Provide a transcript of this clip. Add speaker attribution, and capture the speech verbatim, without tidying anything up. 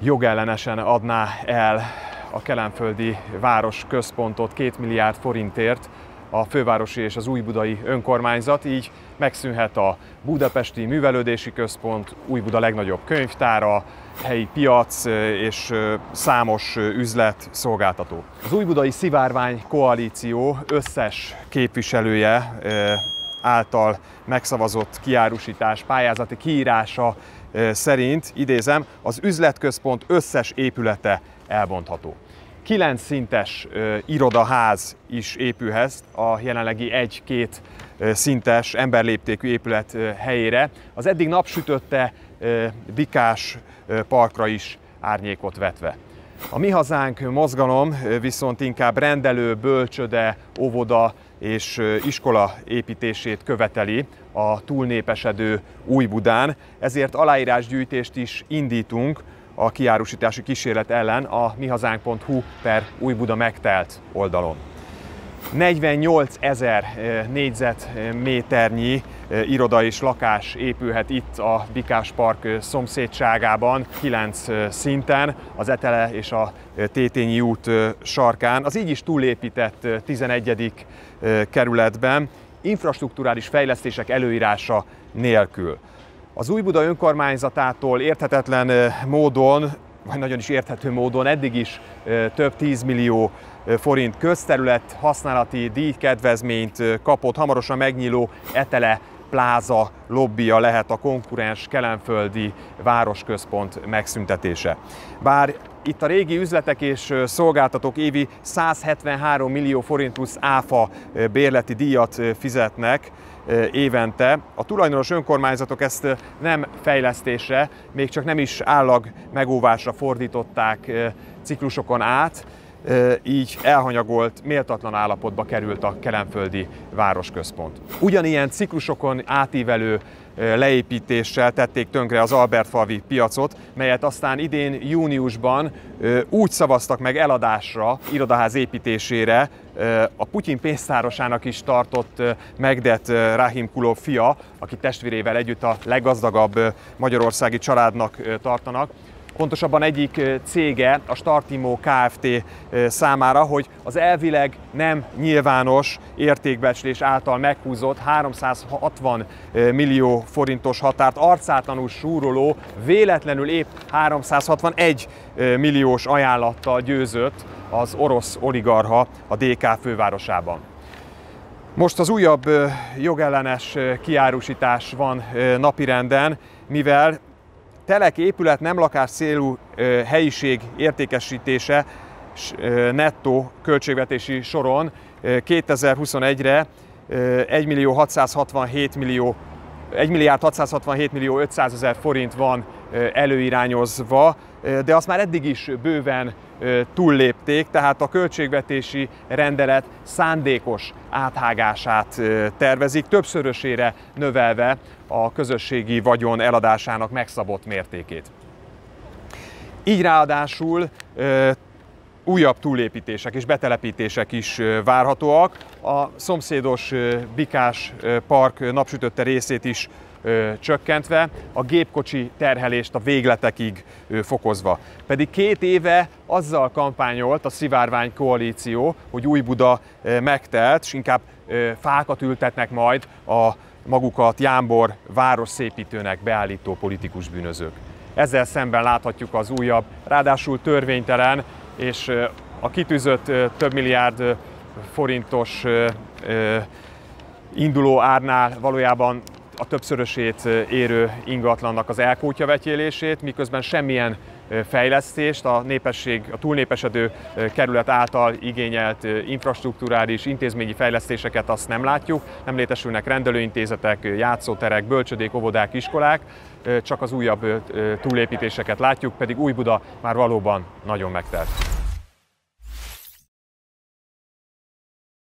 Speaker 1: jogellenesen adná el a kelenföldi városközpontot két milliárd forintért a fővárosi és az újbudai önkormányzat, így megszűnhet a budapesti művelődési központ, Újbuda legnagyobb könyvtára, helyi piac és számos üzlet, szolgáltató. Az újbudai szivárvány koalíció összes képviselője által megszavazott kiárusítás, pályázati kiírása szerint, idézem, az üzletközpont összes épülete elbontható. Kilenc szintes irodaház is épülhet a jelenlegi egy-két szintes emberléptékű épület helyére. Az eddig napsütötte Bikás parkra is árnyékot vetve. A Mi Hazánk mozgalom viszont inkább rendelő, bölcsöde, óvoda és iskola építését követeli a túlnépesedő Újbudán, ezért aláírásgyűjtést is indítunk a kiárusítási kísérlet ellen a mihazánk pont hu per Újbuda megtelt oldalon. negyvennyolcezer négyzetméternyi iroda és lakás épülhet itt a Bikás park szomszédságában, kilenc szinten, az Etele és a Tétényi út sarkán, az így is túlépített tizenegyedik kerületben, infrastrukturális fejlesztések előírása nélkül. Az Újbuda önkormányzatától érthetetlen módon, vagy nagyon is érthető módon eddig is több tízmillió forint közterület használati díjkedvezményt kapott. Hamarosan megnyíló Etele Pláza lobbija lehet a konkurens kelenföldi városközpont megszüntetése. Bár itt a régi üzletek és szolgáltatók évi százhetvenhárom millió forint plusz áfa bérleti díjat fizetnek évente, a tulajdonos önkormányzatok ezt nem fejlesztésre, még csak nem is állag megóvásra fordították ciklusokon át, így elhanyagolt, méltatlan állapotba került a kelenföldi városközpont. Ugyanilyen ciklusokon átívelő leépítéssel tették tönkre az Albertfalvi piacot, melyet aztán idén júniusban úgy szavaztak meg eladásra, irodaház építésére, a Putyin pénztárosának is tartott Megdet Rahimkulov fia, aki testvérével együtt a leggazdagabb magyarországi családnak tartanak. Pontosabban egyik cége, a Startimo Kft. Számára, hogy az elvileg nem nyilvános értékbecslés által meghúzott háromszázhatvan millió forintos határt arcátlanul súroló, véletlenül épp háromszázhatvanegy milliós ajánlattal győzött az orosz oligarcha a dé ká fővárosában. Most az újabb jogellenes kiárusítás van napirenden, mivel telek, épület, nem lakás célú helyiség értékesítése nettó költségvetési soron kétezer-huszonegyre egy milliárd hatszázhatvanhét millió ötszázezer forint van előirányozva, de azt már eddig is bőven túllépték, tehát a költségvetési rendelet szándékos áthágását tervezik, többszörösére növelve a közösségi vagyon eladásának megszabott mértékét. Így ráadásul újabb túlépítések és betelepítések is várhatóak. A szomszédos Bikás park napsütötte részét is csökkentve, a gépkocsi terhelést a végletekig fokozva. Pedig két éve azzal kampányolt a szivárvány koalíció, hogy Újbuda megtelt, és inkább fákat ültetnek majd a magukat Jámbor városszépítőnek beállító politikus bűnözők. Ezzel szemben láthatjuk az újabb, ráadásul törvénytelen és a kitűzött több milliárd forintos induló árnál valójában a többszörösét érő ingatlannak az elkótyavetélését, miközben semmilyen fejlesztést, a népesség, a túlnépesedő kerület által igényelt infrastrukturális, intézményi fejlesztéseket azt nem látjuk, nem létesülnek rendelőintézetek, játszóterek, bölcsödék, óvodák, iskolák, csak az újabb túlépítéseket látjuk, pedig Újbuda már valóban nagyon megtelt.